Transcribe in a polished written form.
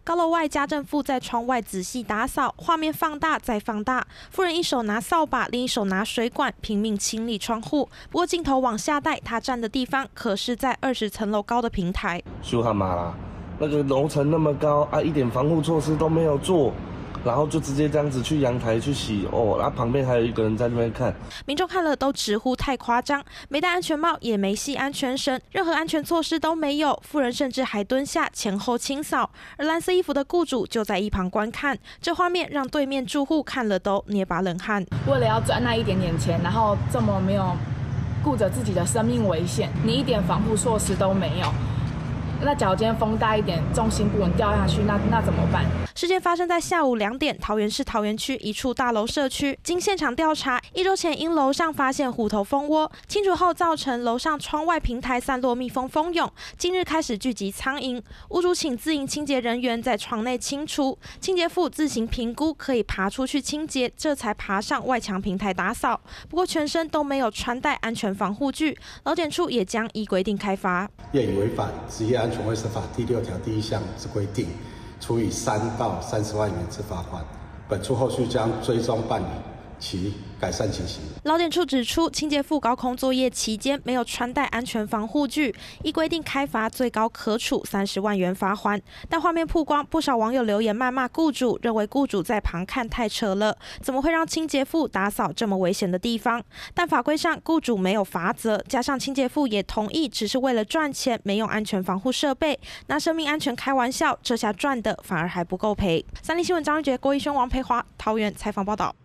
高楼外，家政妇在窗外仔细打扫，画面放大再放大。妇人一手拿扫把，另一手拿水管，拼命清理窗户。不过镜头往下带，她站的地方可是在20层楼高的平台。 修蛤蟆啦，那个楼层那么高啊，一点防护措施都没有做。 然后就直接这样子去阳台去洗哦，然后旁边还有一个人在那边看。 民众看了都直呼太夸张，没戴安全帽，也没系安全绳，任何安全措施都没有。妇人甚至还蹲下前后清扫，而蓝色衣服的雇主就在一旁观看。这画面让对面住户看了都捏把冷汗。 为了要赚那一点点钱，然后这么没有顾着自己的生命危险，你一点防护措施都没有。 那假如今天风大一点，重心不稳掉下去，那怎么办？ 事件发生在下午2点，桃园市桃园区一处大楼社区。经现场调查，1周前因楼上发现虎头蜂窝，清除后造成楼上窗外平台散落蜜蜂蜂蛹。近日开始聚集苍蝇，屋主请自营清洁人员在窗内清除，清洁妇自行评估可以爬出去清洁，这才爬上外墙平台打扫。不过全身都没有穿戴安全防护具，劳检处也将依规定开罚。 业已违反职业安全卫生法第6条第1项之规定，处以3到30万元之罚款。本处后续将追踪办理其改善情形。 劳检处指出，清洁妇高空作业期间没有穿戴安全防护具，依规定开罚，最高可处30万元罚锾。但画面曝光，不少网友留言谩骂雇主，认为雇主在旁看太扯了，怎么会让清洁妇打扫这么危险的地方？但法规上雇主没有罚则，加上清洁妇也同意，只是为了赚钱，没用安全防护设备，拿生命安全开玩笑，这下赚的反而还不够赔。三立新闻张玉杰、郭一轩、王培华，桃园采访报道。